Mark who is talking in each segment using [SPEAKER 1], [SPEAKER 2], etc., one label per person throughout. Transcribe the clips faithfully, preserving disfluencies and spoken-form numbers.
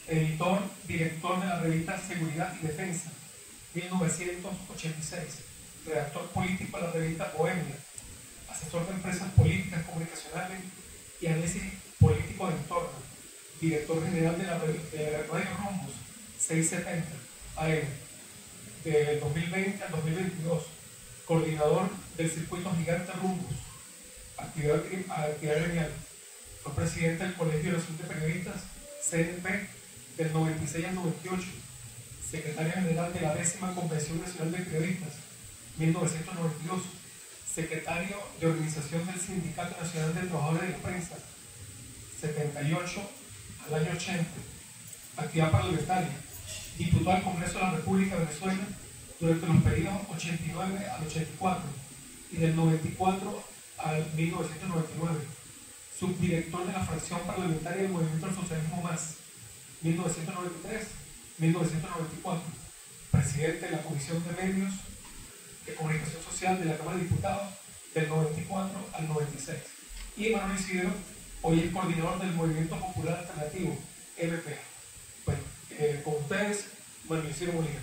[SPEAKER 1] editor, director de la revista Seguridad y Defensa, mil novecientos ochenta y seis, redactor político de la revista Bohemia, asesor de empresas políticas comunicacionales y análisis político de entorno, director general de la, de la radio Rumbos seiscientos setenta A M, del dos mil veinte al dos mil veintidós, coordinador del circuito gigante Rumbos, actividad, actividad gremial, fue presidente del Colegio Nacional de Periodistas, C N P, del noventa y seis al noventa y ocho, secretario general de la décima Convención Nacional de Periodistas, mil novecientos noventa y dos, secretario de Organización del Sindicato Nacional de Trabajadores de la Prensa, setenta y ocho al año ochenta, actividad parlamentaria, diputado al Congreso de la República de Venezuela durante los periodos ochenta y nueve al ochenta y cuatro y del noventa y cuatro al mil novecientos noventa y nueve, subdirector de la fracción parlamentaria del Movimiento del Socialismo Más, mil novecientos noventa y tres a mil novecientos noventa y cuatro, presidente de la Comisión de Medios de Comunicación Social de la Cámara de Diputados del noventa y cuatro al noventa y seis. Y Manuel Isidro, hoy es coordinador del Movimiento Popular Alternativo, M P A. Bueno, eh, con ustedes, Manuel Isidro Molina.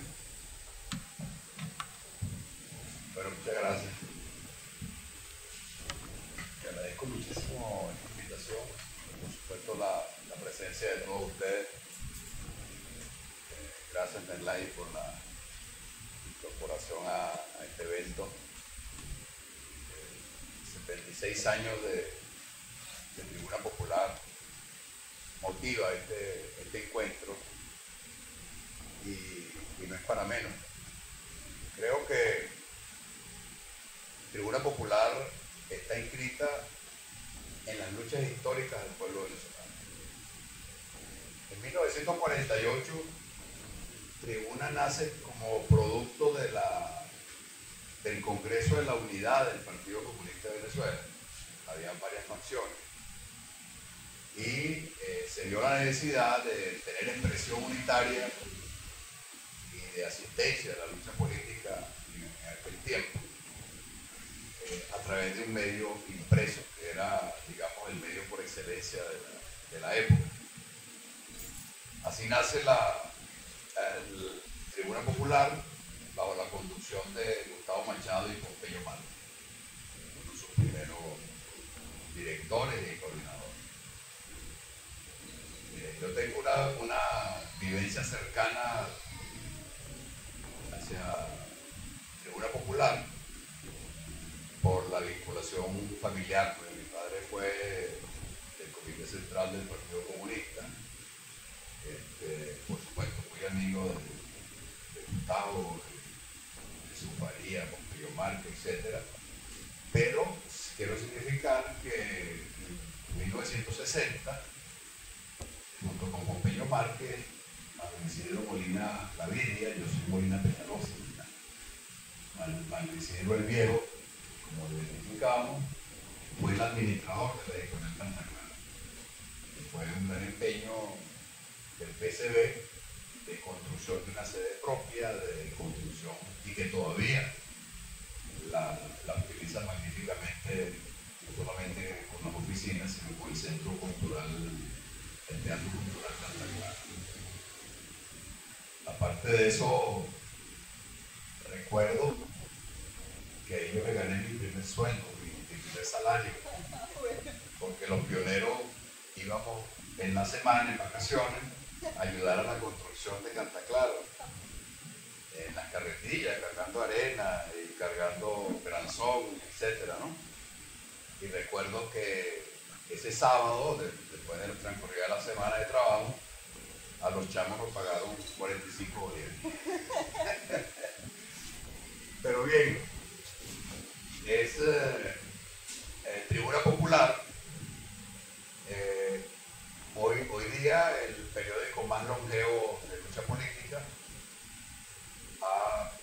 [SPEAKER 2] Bueno, muchas gracias. Te agradezco muchísimo esta invitación, por supuesto la, la presencia de todos ustedes. Eh, gracias, Menlay, por la incorporación a, a este evento. Eh, setenta y seis años de, de Tribuna Popular motiva este, este encuentro y, y no es para menos. Creo que Tribuna Popular está inscrita en las luchas históricas del pueblo venezolano. En mil novecientos cuarenta y ocho, Tribuna nace como producto de la, del Congreso de la Unidad del Partido Comunista de Venezuela. Habían varias facciones. Y eh, se dio la necesidad de tener expresión unitaria y de asistencia a la lucha política en, en aquel tiempo, eh, a través de un medio impreso, que era, digamos, el medio por excelencia de la, de la época. Así nace la el Tribuna Popular bajo la conducción de Gustavo Machado y Pompeyo Márquez, uno de sus primeros directores y coordinadores. Eh, yo tengo una, una vivencia cercana hacia Tribuna Popular por la vinculación familiar, porque mi padre fue del Comité Central del Partido Comunista. Este, por supuesto, muy amigo de, de Gustavo, de, de su Faría, Pompeyo Márquez, etcétera. Pero quiero significar que en mil novecientos sesenta, junto con Pompeyo Márquez, Manuel Isidro Molina Gaviria, yo soy Molina Peñalosa, Manuel Isidro el Viejo, como lo identificamos, fue el administrador de la editorial Santa Clara. Fue un gran empeño del P C B de construcción de una sede propia, de construcción, y que todavía la, la utiliza magníficamente, no solamente con las oficinas, sino con el Centro Cultural, el Teatro Cultural Santa Clara. Aparte de eso, recuerdo que ahí yo me gané mi primer sueldo, mi, mi primer salario, porque los pioneros íbamos en la semana, en vacaciones, a ayudar a la construcción de Santa Clara, en las carretillas, cargando arena y cargando granzón, etcétera, ¿no? Y recuerdo que ese sábado, de, después de transcurrida la semana de trabajo, a los chamos nos pagaron cuarenta y cinco bolívares. Pero bien, es eh, eh, Tribuna Popular. Eh, hoy, hoy día el periódico más longevo de lucha política ha,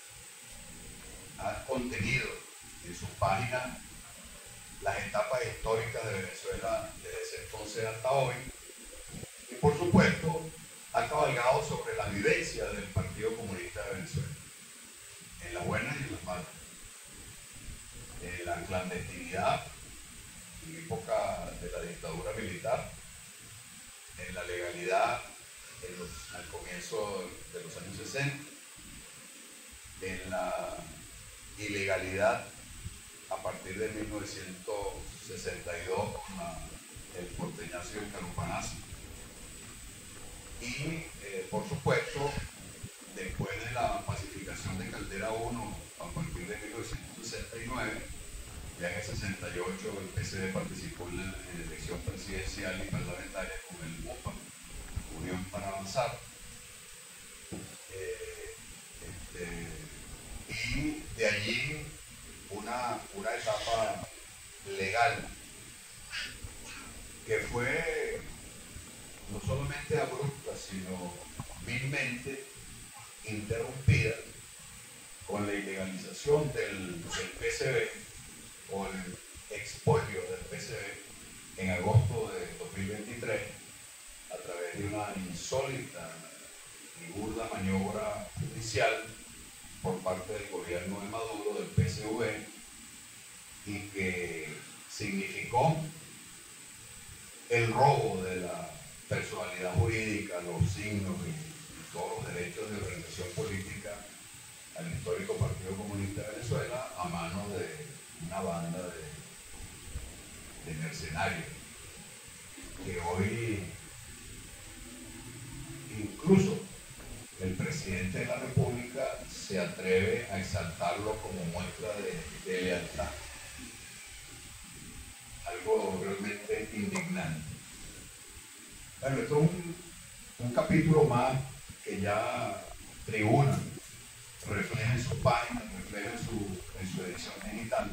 [SPEAKER 2] ha contenido en sus páginas las etapas históricas de Venezuela desde ese entonces hasta hoy, y por supuesto ha cabalgado sobre la vivencia del Partido Comunista de Venezuela, en las buenas y en las malas, en la clandestinidad, en época de la dictadura militar, en la legalidad en los, al comienzo de los años sesenta, en la ilegalidad a partir de mil novecientos sesenta y dos con la, el porteñazo y el carupanazo. Y eh, por supuesto, después de la pacificación de Caldera uno a partir de mil novecientos sesenta y nueve, ya en el sesenta y ocho el P C D participó en la, en la elección presidencial y parlamentaria con el U P A, Unión para Avanzar. Eh, este, y de allí una, una etapa legal que fue no solamente abrupta, sino vilmente interrumpida con la ilegalización del, del P C B o el expolio del P C B en agosto de dos mil veintitrés a través de una insólita y burda maniobra judicial por parte del gobierno de Maduro, del P S V, y que significó el robo de la personalidad jurídica, los signos y, y todos los derechos de organización política al histórico Partido Comunista de Venezuela a manos de una banda de, de mercenarios que hoy incluso el presidente de la República se atreve a exaltarlo como muestra de, de lealtad. Algo realmente indignante. Bueno, esto es un, un capítulo más que ya Tribuna refleja en su página, refleja en su, en su edición digital.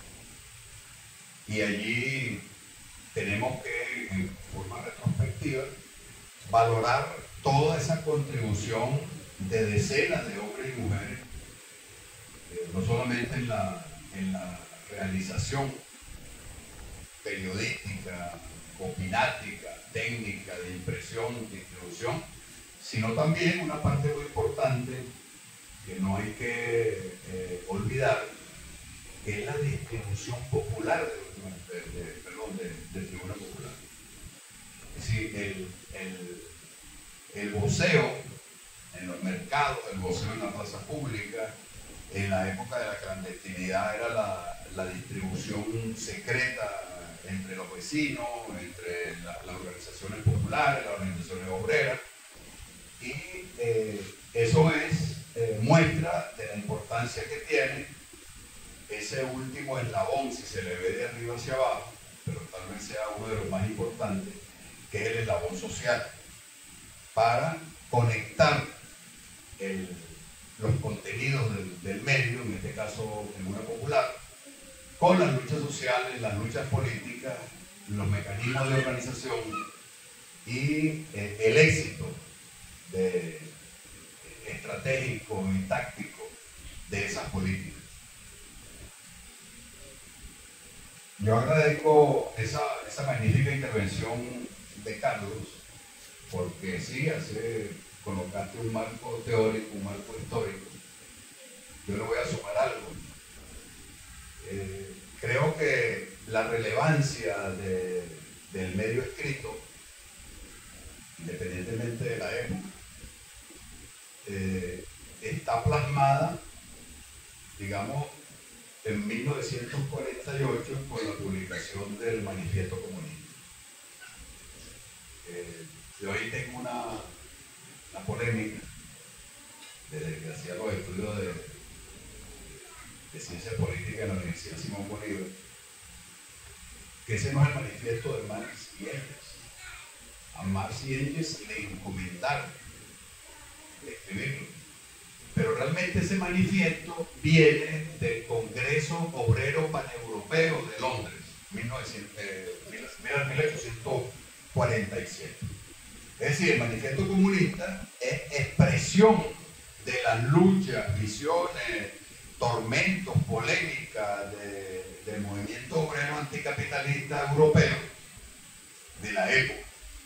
[SPEAKER 2] Y allí tenemos que, en forma retrospectiva, valorar toda esa contribución de decenas de hombres y mujeres, eh, no solamente en la, en la realización periodística, opinática, técnica, de impresión, de distribución, sino también una parte muy importante que no hay que eh, olvidar, que es la distribución popular de, de, de, perdón, de, de Tribuna Popular. Es decir, el, el, el voceo en los mercados, el voceo en la plaza pública, en la época de la clandestinidad era la, la distribución secreta entre los vecinos, entre la, las organizaciones populares, las organizaciones obreras, y eh, eso es eh, muestra de la importancia que tiene ese último eslabón, si se le ve de arriba hacia abajo, pero tal vez sea uno de los más importantes, que es el eslabón social, para conectar el, los contenidos del, del medio, en este caso Tribuna Popular, con las luchas sociales, las luchas políticas, los mecanismos de organización y eh, el éxito de, eh, estratégico y táctico de esas políticas. Yo agradezco esa, esa magnífica intervención de Carlos, porque sí, hace, colocaste un marco teórico, un marco histórico. Yo le voy a sumar algo. Eh, creo que la relevancia de, del medio escrito, independientemente de la época, eh, está plasmada, digamos, en mil novecientos cuarenta y ocho con la publicación del Manifiesto Comunista. Eh, yo ahí tengo una, una polémica desde que hacía los estudios de, de ciencia política en la Universidad Simón Bolívar, que ese no es el manifiesto de Marx y Engels. A Marx y Engels le encomendaron de escribirlo. Pero realmente ese manifiesto viene del Congreso Obrero Paneuropeo de Londres, mil ochocientos cuarenta y siete. Es decir, el manifiesto comunista es expresión de las luchas, visiones, tormentos, polémicas de, del movimiento obrero anticapitalista europeo de la época.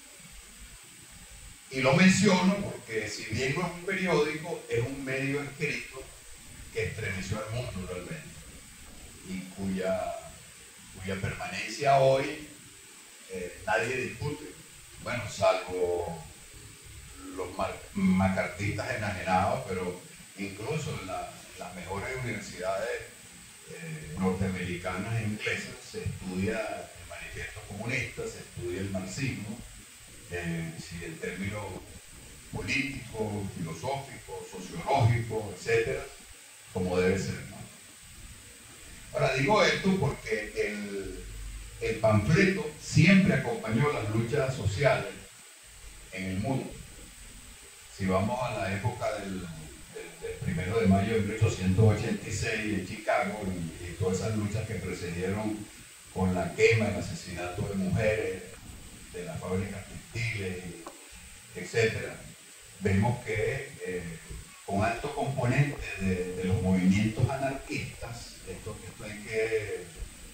[SPEAKER 2] Y lo menciono porque, si bien no es un periódico, es un medio escrito que estremeció al mundo realmente y cuya, cuya permanencia hoy eh, nadie discute. Bueno, salvo los mar macartistas enajenados, pero incluso en la, las mejores universidades eh, norteamericanas e inglesas se estudia el manifiesto comunista, se estudia el marxismo, eh, si en términos políticos, filosóficos, sociológicos, etcétera, como debe ser, ¿no? Ahora digo esto porque el, el panfleto siempre acompañó las luchas sociales en el mundo. Si vamos a la época del, del, del primero de mayo de mil ochocientos ochenta y seis en Chicago y, y todas esas luchas que precedieron con la quema, el asesinato de mujeres, de las fábricas textiles, etcétera, vemos que eh, con alto componente de, de los movimientos anarquistas, esto, esto hay que eh,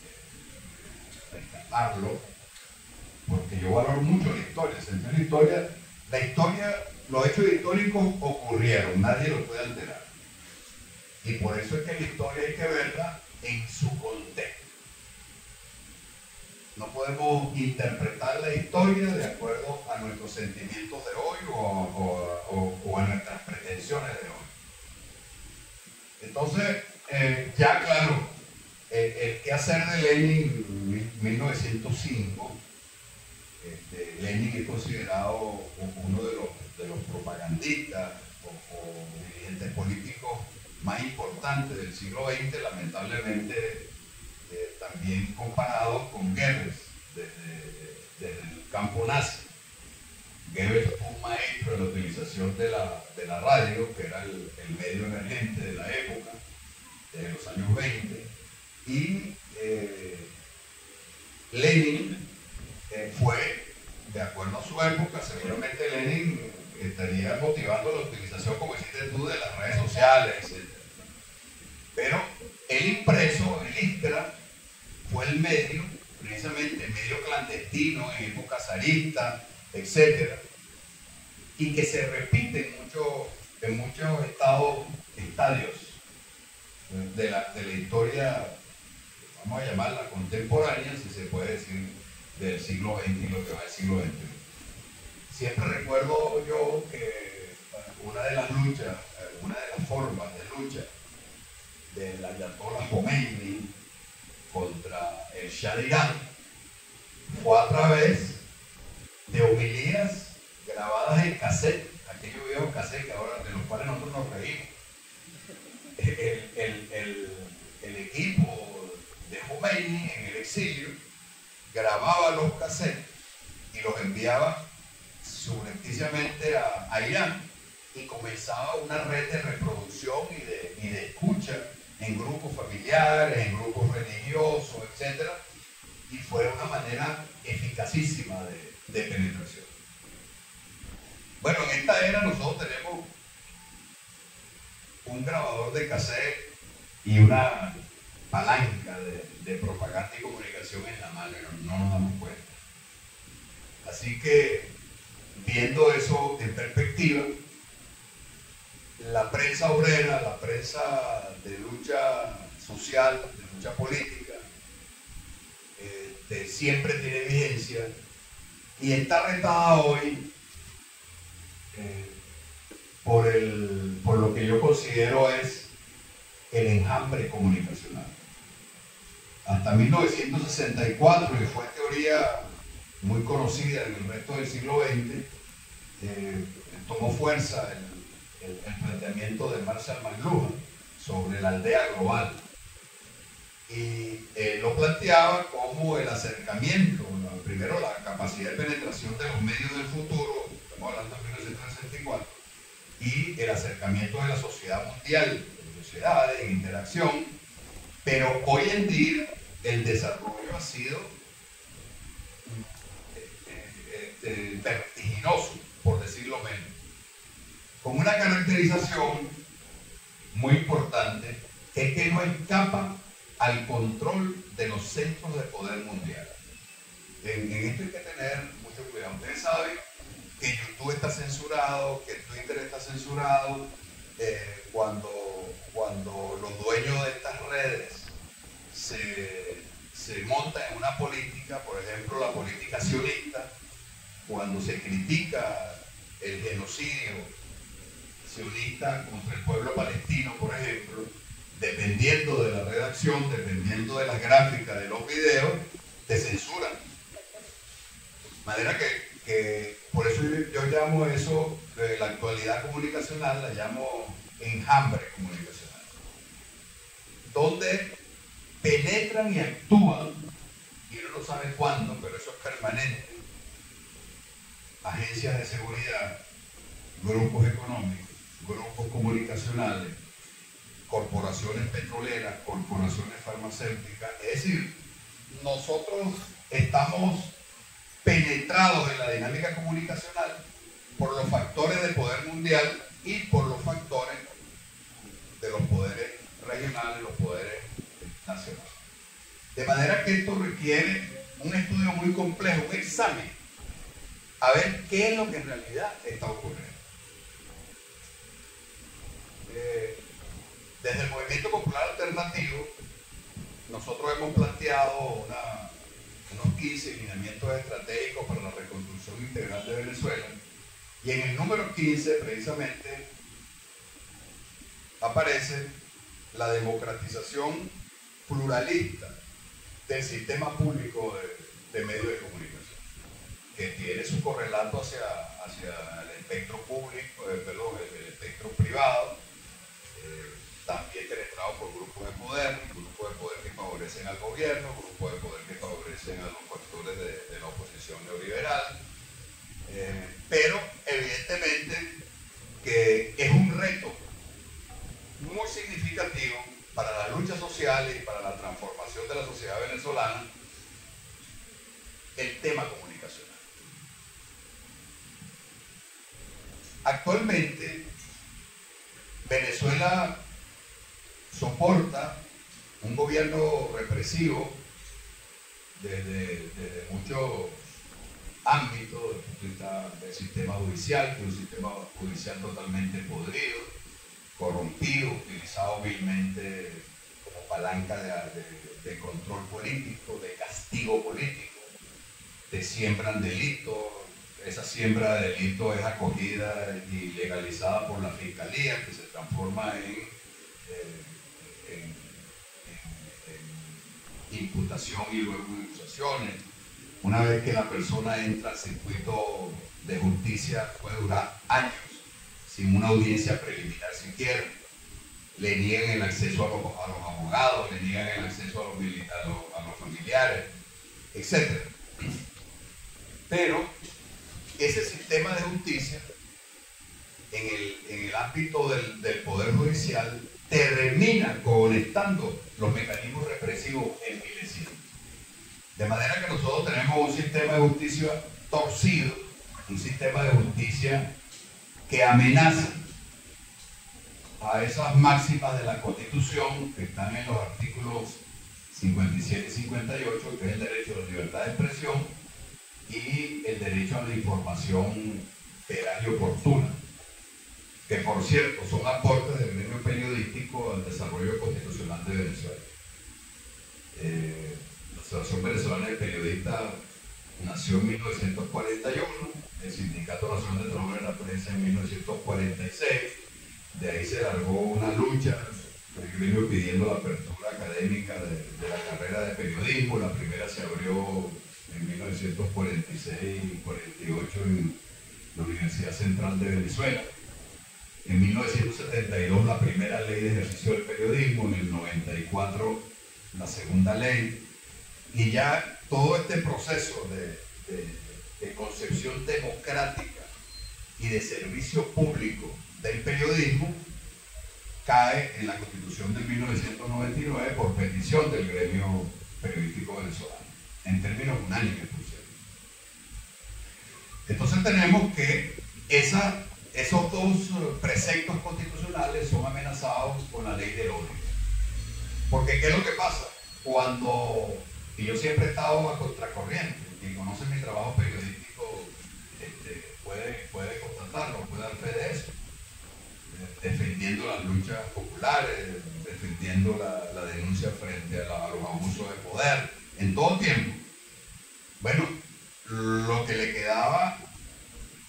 [SPEAKER 2] rescatarlo, porque yo valoro mucho la historia. La historia, la historia, los hechos históricos ocurrieron, nadie los puede alterar. Y por eso es que la historia hay que verla en su contexto. No podemos interpretar la historia de acuerdo a nuestros sentimientos de hoy o, o, o, o a nuestras pretensiones de hoy. Entonces, eh, ya claro, el, el quehacer de Lenin en mil novecientos cinco, este, Lenin es considerado uno de los, de los propagandistas o, o dirigentes políticos más importantes del siglo veinte, lamentablemente eh, también comparado con Goebbels desde, desde el campo nazi. Goebbels fue un maestro en la utilización de la, de la radio, que era el, el medio emergente de la época, de los años veinte, y eh, Lenin eh, fue, de acuerdo a su época, seguramente Lenin estaría motivando la utilización, como hiciste tú, de las redes sociales, etcétera. Pero el impreso, el Iskra, fue el medio, precisamente medio clandestino en época zarista, etcétera, y que se repite en muchos, en muchos estados, estadios de la, de la historia, vamos a llamarla contemporánea, si se puede decir, del siglo veinte y lo que va del siglo veintiuno. Siempre recuerdo yo que una de las luchas, una de las formas de lucha del ayatollah Khomeini contra el Shah de Irán fue a través de homilías grabadas en cassette, aquellos viejos cassettes que ahora de los cuales nosotros nos reímos. El, el, el, el equipo de Khomeini en el exilio grababa los cassettes y los enviaba subrepticiamente a, a Irán, y comenzaba una red de reproducción y de, y de escucha en grupos familiares, en grupos religiosos, etcétera, y fue una manera eficacísima de, de penetración. Bueno, en esta era nosotros tenemos un grabador de cassette y una palanca de, de propaganda y comunicación en la mano, y no, no nos damos cuenta. Así que, viendo eso en perspectiva, la prensa obrera, la prensa de lucha social, de lucha política, eh, siempre tiene vigencia y está retada hoy eh, por, el, por lo que yo considero es el enjambre comunicacional. Hasta mil novecientos sesenta y cuatro, que fue teoría muy conocida en el resto del siglo veinte, eh, tomó fuerza el El, el planteamiento de Marshall McLuhan sobre la aldea global, y eh, lo planteaba como el acercamiento, bueno, primero la capacidad de penetración de los medios del futuro, estamos hablando de mil novecientos sesenta y cuatro, y el acercamiento de la sociedad mundial, de sociedades, en interacción, pero hoy en día el desarrollo ha sido eh, eh, eh, vertiginoso, por decirlo menos, con una caracterización muy importante, que es que no escapa al control de los centros de poder mundial. En, en esto hay que tener mucho cuidado. Ustedes saben que YouTube está censurado, que Twitter está censurado, eh, cuando, cuando los dueños de estas redes se, se montan en una política, por ejemplo la política sionista, cuando se critica el genocidio sionista contra el pueblo palestino, por ejemplo, dependiendo de la redacción, dependiendo de las gráficas de los videos, te censuran. De manera que, que por eso yo, yo llamo eso, de la actualidad comunicacional, la llamo enjambre comunicacional, donde penetran y actúan, y uno no sabe cuándo, pero eso es permanente, agencias de seguridad, grupos económicos, grupos comunicacionales, corporaciones petroleras, corporaciones farmacéuticas. Es decir, nosotros estamos penetrados en la dinámica comunicacional por los factores de poder mundial y por los factores de los poderes regionales, los poderes nacionales. De manera que esto requiere un estudio muy complejo, un examen, a ver qué es lo que en realidad está ocurriendo. Eh, desde el Movimiento Popular Alternativo, nosotros hemos planteado una, unos quince lineamientos estratégicos para la reconstrucción integral de Venezuela, y en el número quince, precisamente, aparece la democratización pluralista del sistema público de, de medios de comunicación, que tiene su correlato hacia, hacia el espectro público, eh, perdón, el, el espectro privado, eh, también penetrado por grupos de poder, grupos de poder que favorecen al gobierno, grupos de poder que favorecen a los factores de, de la oposición neoliberal, eh, pero evidentemente que es un reto muy significativo para las luchas sociales y para la transformación de la sociedad venezolana el tema comunicacional. Actualmente, Venezuela soporta un gobierno represivo desde, desde muchos ámbitos, desde el punto de vista del sistema judicial, que es un sistema judicial totalmente podrido, corrompido, utilizado vilmente como palanca de, de, de control político, de castigo político, te siembran delitos, esa siembra de delitos es acogida y legalizada por la Fiscalía, que se transforma en, eh, en, en, en imputación y luego en acusaciones. Una vez que la persona entra al circuito de justicia, puede durar años sin una audiencia preliminar siquiera. Le niegan el acceso a los, a los abogados, le niegan el acceso a los, a los, a los familiares, etcétera. Pero ese sistema de justicia, en el, en el ámbito del, del Poder Judicial, termina conectando los mecanismos represivos envilecidos. De manera que nosotros tenemos un sistema de justicia torcido, un sistema de justicia que amenaza a esas máximas de la Constitución que están en los artículos cincuenta y siete y cincuenta y ocho, que es el derecho a la libertad de expresión y el derecho a la información veraz y oportuna, que por cierto son aportes del gremio periodístico al desarrollo constitucional de Venezuela. Eh, la Asociación Venezolana de Periodistas nació en mil novecientos cuarenta y uno, el Sindicato Nacional de Trabajadores de la Prensa en mil novecientos cuarenta y seis, de ahí se largó una lucha, el gremio pidiendo la apertura académica de, de la carrera de periodismo. La primera se abrió en mil novecientos cuarenta y seis y cuarenta y ocho en la Universidad Central de Venezuela. En mil novecientos setenta y dos la primera ley de ejercicio del periodismo, en el noventa y cuatro la segunda ley, y ya todo este proceso de, de, de concepción democrática y de servicio público del periodismo cae en la Constitución de mil novecientos noventa y nueve por petición del gremio periodístico venezolano, en términos unánimes, por cierto. Entonces tenemos que esa, esos dos preceptos constitucionales son amenazados con la ley del odio. Porque ¿qué es lo que pasa? Cuando, y yo siempre he estado a contracorriente, quien conoce mi trabajo periodístico este, puede, puede constatarlo, puede dar fe de eso, defendiendo las luchas populares, defendiendo la, la denuncia frente a, la, a los abusos de poder, en todo tiempo. Bueno, lo que le quedaba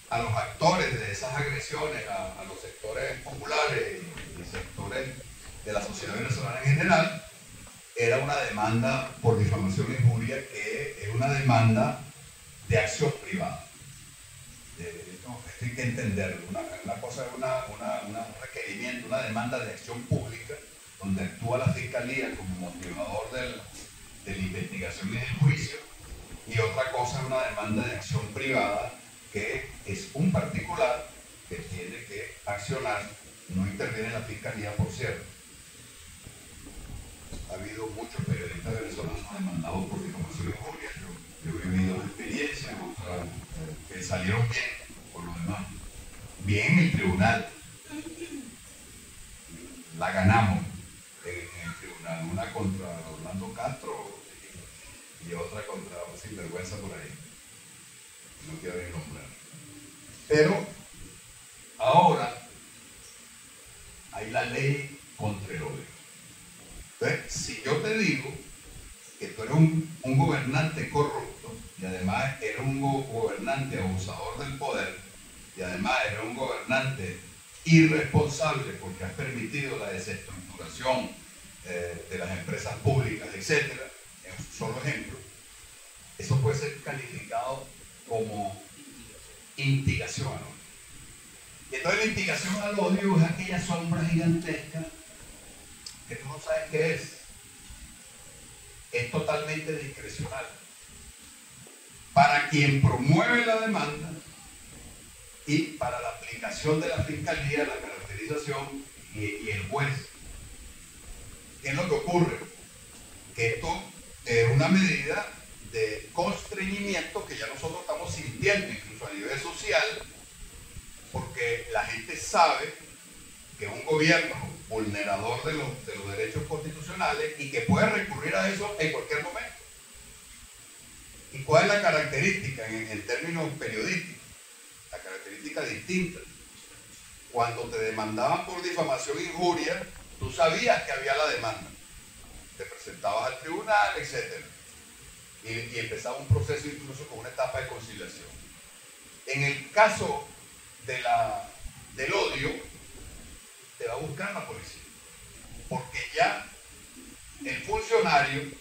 [SPEAKER 2] a los actores de esas agresiones, a, a los sectores populares y, y sectores de la sociedad venezolana en general, era una demanda por difamación e injuria, que es una demanda de acción privada. De, de, no, esto hay que entenderlo. Una, una cosa es una, una, una, un requerimiento, una demanda de acción pública, donde actúa la Fiscalía como motivador del, de la investigación y del juicio, y otra cosa es una demanda de acción privada, que es un particular que tiene que accionar. No interviene la Fiscalía, por cierto. Ha habido muchos periodistas venezolanos demandados por difamación e injuria. Yo, yo he vivido una experiencia que salieron bien, por lo demás. Bien en el tribunal. La ganamos en, en el tribunal. Una contra Orlando Castro y, y otra contra un sinvergüenza por ahí. No quiero ni nombrar. Pero ahora hay la ley contra el odio. Entonces, si yo te digo que tú eres un, un gobernante corrupto, y además eres un go gobernante abusador del poder, y además eres un gobernante irresponsable porque has permitido la desestructuración eh, de las empresas públicas, etcétera, es un solo ejemplo, eso puede ser calificado como instigación al odio. Y entonces la instigación al odio es aquella sombra gigantesca que tú no sabes qué es. Es totalmente discrecional. Para quien promueve la demanda y para la aplicación de la Fiscalía, la caracterización y, y el juez. ¿Qué es lo que ocurre? Que esto es una medida de constreñimiento que ya nosotros estamos sintiendo, incluso a nivel social, porque la gente sabe que es un gobierno vulnerador de los, de los derechos constitucionales y que puede recurrir a eso en cualquier momento. ¿Y cuál es la característica en, en términos periodísticos? La característica distinta. Cuando te demandaban por difamación e injuria, tú sabías que había la demanda. Te presentabas al tribunal, etcétera. Y, y empezaba un proceso incluso con una etapa de conciliación. En el caso de la, del odio, te va a buscar la policía, porque ya el funcionario,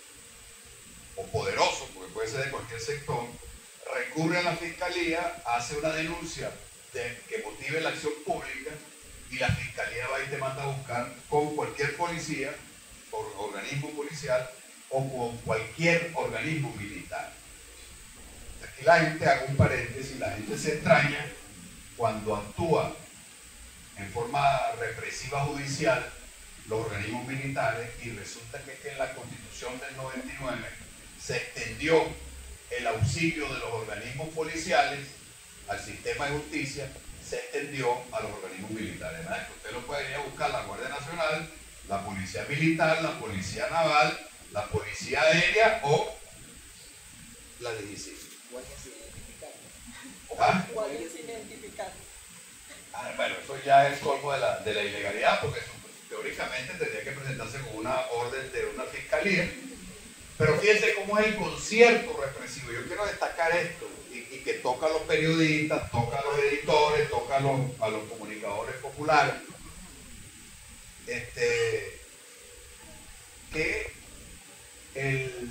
[SPEAKER 2] o poderoso, porque puede ser de cualquier sector, recurre a la Fiscalía, hace una denuncia de, que motive la acción pública, y la Fiscalía va y te manda a buscar con cualquier policía, por organismo policial, o con cualquier organismo militar. Aquí la gente, hago un paréntesis, la gente se extraña cuando actúa en forma represiva judicial los organismos militares, y resulta que, que en la Constitución del noventa y nueve se extendió el auxilio de los organismos policiales al sistema de justicia, se extendió a los organismos militares. ¿Verdad? Que usted lo puede ir a buscar la Guardia Nacional, la Policía Militar, la Policía Naval, la Policía Aérea o la D G C.
[SPEAKER 3] Guardia sin identificar.
[SPEAKER 2] ¿Ah?
[SPEAKER 3] Guardia sin identificar.
[SPEAKER 2] Ah, bueno, eso ya es colmo de la, de la ilegalidad, porque eso, pues, teóricamente tendría que presentarse con una orden de una fiscalía. Pero fíjense cómo es el concierto represivo. Yo quiero destacar esto, y, y que toca a los periodistas, toca a los editores, toca a los, a los comunicadores populares. Este, que el,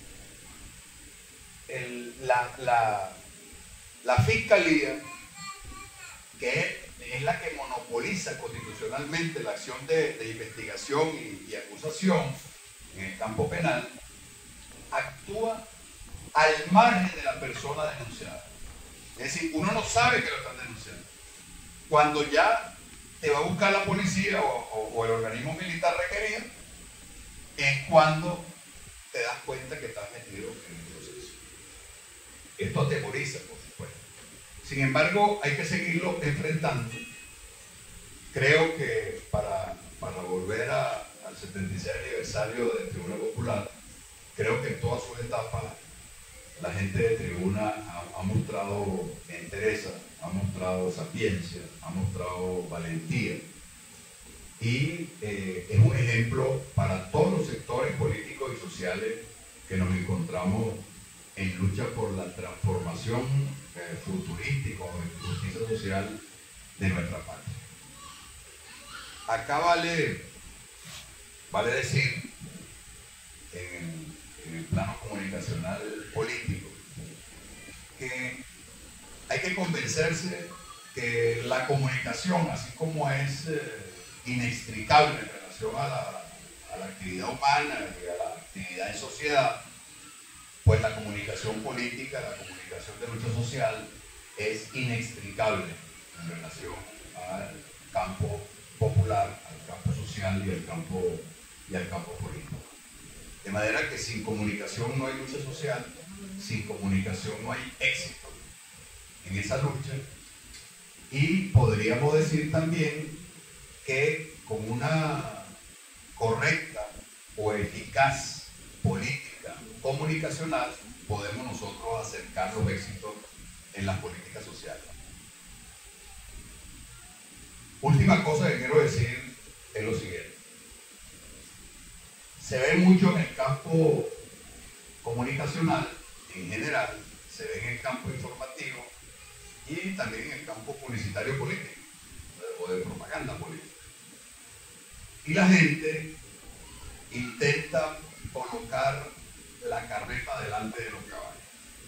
[SPEAKER 2] el, la, la, la fiscalía, que es la que monopoliza constitucionalmente la acción de, de investigación y, y acusación en el campo penal, actúa al margen de la persona denunciada. Es decir, uno no sabe que lo están denunciando. Cuando ya te va a buscar la policía o, o, o el organismo militar requerido, es cuando te das cuenta que estás metido en el proceso. Esto atemoriza, por supuesto. Sin embargo, hay que seguirlo enfrentando. Creo que para, para volver a, al setenta y seis aniversario del Tribunal Popular, creo que en todas sus etapas la gente de Tribuna ha, ha mostrado entereza, ha mostrado sapiencia, ha mostrado valentía. Y eh, es un ejemplo para todos los sectores políticos y sociales que nos encontramos en lucha por la transformación eh, futurística o de justicia social de nuestra patria. Acá vale, vale decir, en el, en el plano comunicacional político, que hay que convencerse que la comunicación, así como es eh, inextricable en relación a la, a la actividad humana y a la actividad en sociedad, pues la comunicación política, la comunicación de lucha social es inextricable en relación al campo popular, al campo social y al campo, y al campo político. De manera que sin comunicación no hay lucha social, sin comunicación no hay éxito en esa lucha, y podríamos decir también que con una correcta o eficaz política comunicacional podemos nosotros acercar los éxitos en las políticas sociales. Última cosa que quiero decir es lo siguiente. Se ve mucho en el campo comunicacional en general, se ve en el campo informativo y también en el campo publicitario político o de propaganda política. Y la gente intenta colocar la carreta delante de los caballos.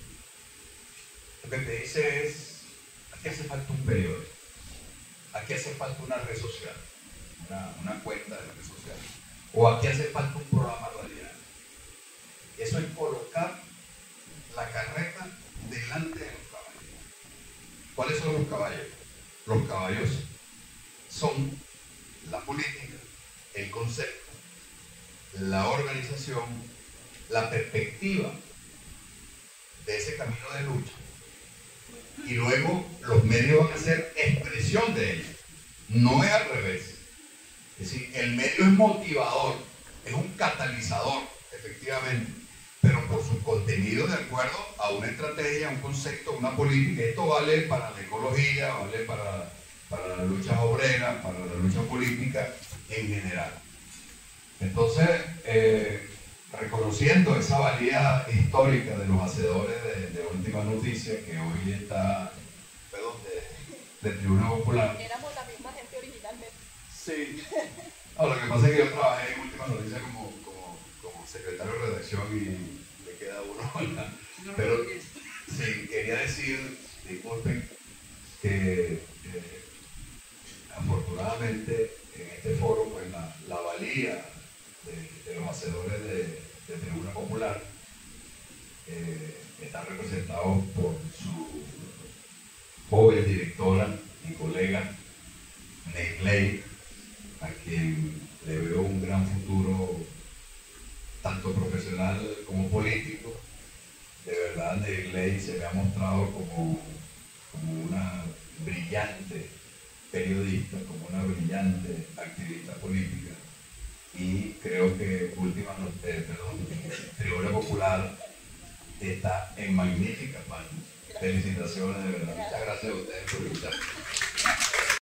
[SPEAKER 2] Lo que te dice es, aquí hace falta un periódico, aquí hace falta una red social, una, una cuenta de red social, o aquí hace falta un programa radial. Eso es colocar la carreta delante de los caballos. ¿Cuáles son los caballos? Los caballos son la política, el concepto, la organización, la perspectiva de ese camino de lucha, y luego los medios van a ser expresión de ello. No es al revés. Es decir, el medio es motivador, es un catalizador, efectivamente, pero por su contenido de acuerdo a una estrategia, un concepto, una política. Esto vale para la ecología, vale para, para la lucha obrera, para la lucha política en general. Entonces, eh, reconociendo esa valía histórica de los hacedores de, de Última Noticia, que hoy está, perdón, de, de Tribuna Popular.
[SPEAKER 3] Éramos la misma gente originalmente.
[SPEAKER 2] Sí. No, lo que pasa es que yo trabajé en Última Noticia como, como, como secretario de redacción y le queda uno, ¿verdad? Pero sí, quería decir, disculpen, que eh, afortunadamente en este foro, pues la, la valía de, de los hacedores de, de Tribuna Popular eh, están representados por su joven directora y colega Negley, a quien le veo un gran futuro tanto profesional como político. De verdad, Negley se me ha mostrado como, como una brillante periodista, como una brillante activista política, y creo que Última eh, perdón, Tribuna Popular está en magníficas manos. Felicitaciones, de verdad. Muchas gracias a ustedes por invitarme.